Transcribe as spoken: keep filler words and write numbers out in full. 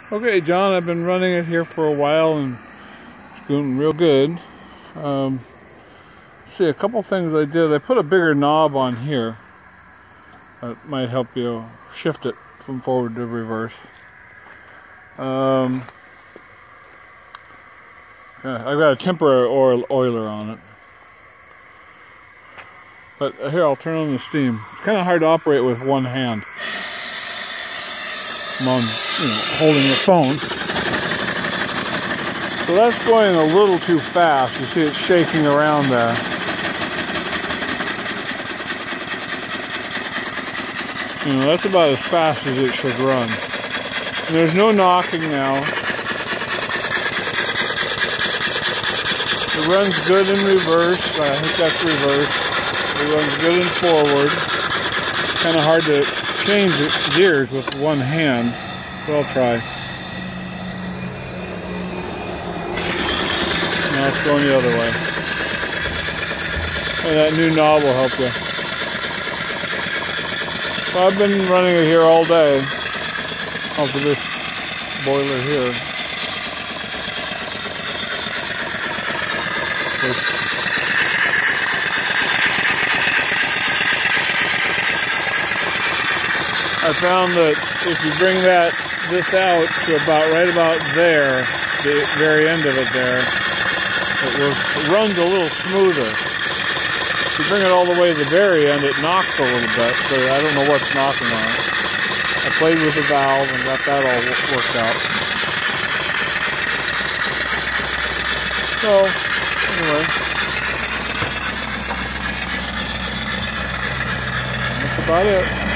Okay, John, I've been running it here for a while and it's going real good. Um, let's see, a couple things I did. I put a bigger knob on here. That might help you shift it from forward to reverse. Um, yeah, I've got a temporary oil oiler on it. But here, I'll turn on the steam. It's kind of hard to operate with one hand. I'm on, you know, holding the phone. So that's going a little too fast. You see it shaking around there. You know, that's about as fast as it should run. And there's no knocking now. It runs good in reverse. I think that's reverse. It runs good in forward. Kind of hard to change the gears with one hand, but I'll try. Now it's going the other way. And that new knob will help you. So I've been running it here all day off of this boiler here. It's I found that if you bring that this out to about right about there, the very end of it there, it, will, it runs a little smoother. If you bring it all the way to the very end, it knocks a little bit, so I don't know what's knocking on it. I played with the valve and got that all worked out. So, anyway, that's about it.